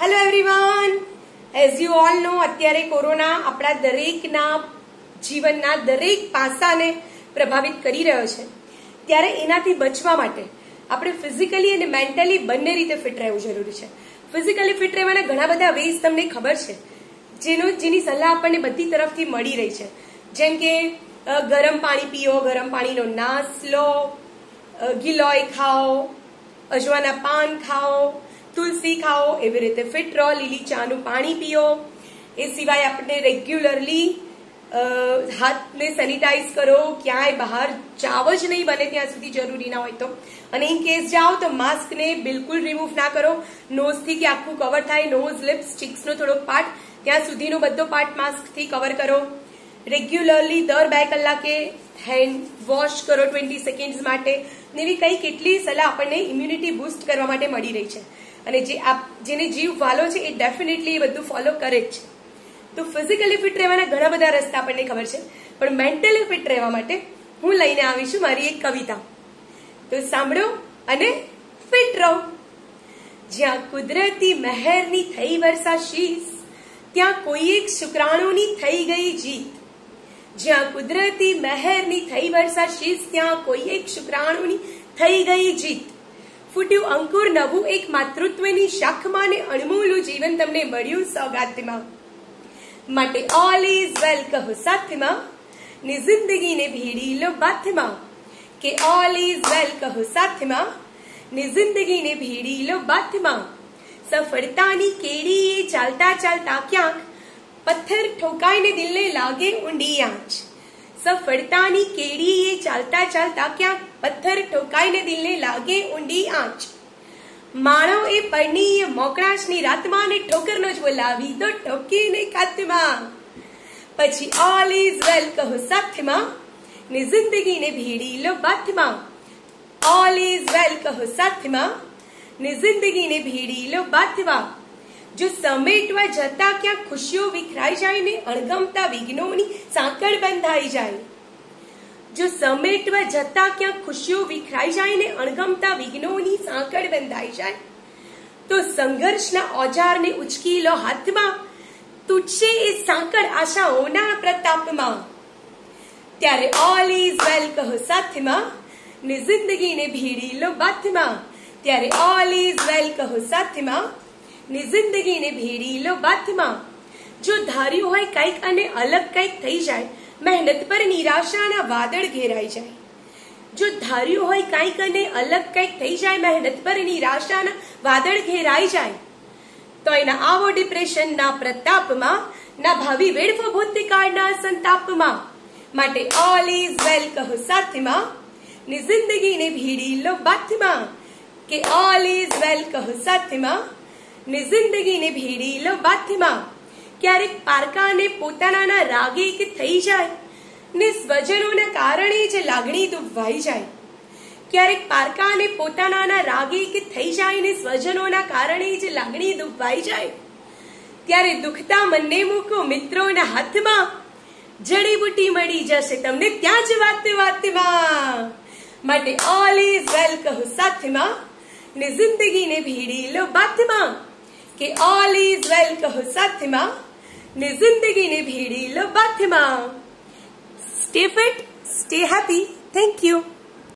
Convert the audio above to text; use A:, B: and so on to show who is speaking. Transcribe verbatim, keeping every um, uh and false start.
A: Hello everyone, as you all know અત્યારે corona આપણા દરેકના જીવનના દરેક પાસાને પ્રભાવિત કરી રહ્યો છે. ત્યારે એનાથી બચવા માટે આપણે ફિઝિકલી અને મેન્ટલી બંને રીતે ફિટ રહેવું જરૂરી છે. ફિઝિકલી ફિટ રહેવાના ઘણા બધા વેઝ તમને ખબર છે, જેનો જેની સલાહ આપણને બધી તરફથી મળી રહી છે. જેમ કે ગરમ પાણી પીઓ, ગરમ પાણીનો નાસ લો, ગિલોય ખાઓ, અજવાના પાન ખાઓ, તુલસી ખાઓ, એવી રીતે ફિટ રહો. લીલી ચાનું પાણી પીઓ. એ સિવાય આપણે રેગ્યુલરલી હાથને સેનિટાઈઝ કરો. ક્યાંય બહાર જાવ જ નહીં બને ત્યાં સુધી, જરૂરી ના હોય તો. અને ઇન કેસ જાઓ તો માસ્કને બિલકુલ રિમૂવ ના કરો. નોઝથી કે આખું કવર થાય, નોઝ, લિપ્સ, ચીક્સનો થોડોક પાર્ટ, ત્યાં સુધીનો બધો પાર્ટ માસ્કથી કવર કરો. રેગ્યુલરલી દર બે કલાકે હેન્ડ વોશ કરો ટ્વેન્ટી સેકન્ડ્સ માટે. એવી કઈ કેટલી સલાહ આપણને ઇમ્યુનિટી બૂસ્ટ કરવા માટે મળી રહી છે. અને જે આપ જેને જીવ વાલો છે એ ડેફિનેટલી એ બધું ફોલો કરે જ છે. તો ફિઝિકલી ફિટ રહેવાના ઘણા બધા રસ્તા આપણને ખબર છે, પણ મેન્ટલી ફિટ રહેવા માટે હું લઈને આવી છું મારી એક કવિતા. તો સાંભળો અને ફિટ રહો. જ્યાં કુદરતી મહેરની થઈ વર્ષાશીષ, ત્યાં કોઈ એક શુક્રાણુની થઈ ગઈ જીત. જ્યાં કુદરતી મહેરની થઈ વર્ષાશીષ, ત્યાં કોઈ એક શુક્રાણુની થઈ ગઈ જીત. ફૂટ્યું અંકુર નવું એક માતૃત્વની શાખમાં, ને અણમોલું જીવન તમને મળ્યું સોગાતમાં. માટે ઓલ ઇઝ વેલ કહો સાથમાં, ને જિંદગીને ભેડી લો બાથમાં. કે ઓલ ઇઝ વેલ કહો સાથમાં, ને જિંદગીને ભેડી લો બાથમાં. સફળતાની કેડીએ ચાલતા ચાલતા ક્યાંક પથ્થર ઠોકાઈને દિલને લાગે ઊંડી આંચ. સફળતાની કેડીએ ચાલતા ચાલતા ક્યાંક પથ્થર ઠોકાઈને દિલને લાગે ઊંડી આંચ. માણો એ પરણીય મોકળાશની રાતમાં, ને ઠોકરનો જ બોલાવી દો ઠોકીને કાતમાં. પછી ઓલ ઇઝ વેલ કહો સાથમાં, ને જિંદગીને ભેડી લો બાથમાં. ઓલ ઇઝ વેલ કહો સાથમાં, ને જિંદગીને ભેડી લો બાથમાં. જો સમેટવા જતા ક્યાંક ખુશીઓ વિખરાઈ જાય, ને અણગમતા વિઘ્નોની સાંકળ બંધાઈ જાય. જો સમેટવા જતા ક્યાંક ખુશીઓ વિખરાઈ જાય, ને અણગમતા વિઘ્નોની સાંકળ બંધાઈ જાય, તો સંઘર્ષના ઓજારને ઉચકી લો હાથમાં. તૂટશે એ સાંકળ આશાઓના પ્રતાપમાં. ત્યારે ઓલ ઇઝ વેલ કહો સાથમાં, ને જિંદગીને ભેડી લો બાથમાં. ત્યારે ઓલ ઇઝ વેલ કહો સાથમાં, ને જિંદગીને ભેડી લો બાથમાં. જો ધાર્યું હોય કંઈક અને અલગ કંઈક થઈ જાય, મહેનત પર નિરાશાના વાદળ ઘેરાઈ જાય. જો ધાર્યું હોય કંઈક અને અલગ કંઈક થઈ જાય, મહેનત પર નિરાશાના વાદળ ઘેરાઈ જાય, તો એના આવો ડિપ્રેશનના પ્રતાપમાં, ના ભાવિ વેડફો ભૂતકાળના સંતાપમાં. માટે ઓલ ઇઝ વેલ કહો સાથમાં, ને જિંદગીને ભેડી લો બાથમાં. કે ઓલ ઇઝ વેલ કહો સાથમાં, ને જિંદગીને ભેડી લો બાથમાં. ક્યારેક પારકાને પોતાના રાગે કે થઈ જાય, ને સ્વજનોના કારણે જ લાગણી દુભાઈ જાય. ક્યારેક પારકાને પોતાના રાગે કે થઈ જાય, ને સ્વજનોના કારણે જ લાગણી દુભાઈ જાય. ત્યારે દુખતા મનને મૂકો મિત્રોના હાથમાં. જડીબુટી મળી જશે તમને ત્યાં જ વાત વાતમાં. માટે ઓલ ઇઝ વેલ કહો સાથમાં, ને જિંદગીને ભેડી લો બાથમાં. કે ઓલ ઇઝ વેલ કહો સાથમાં, ને જિંદગીને ભેડી લો બાથમાં. Stay fit, stay happy. Thank you.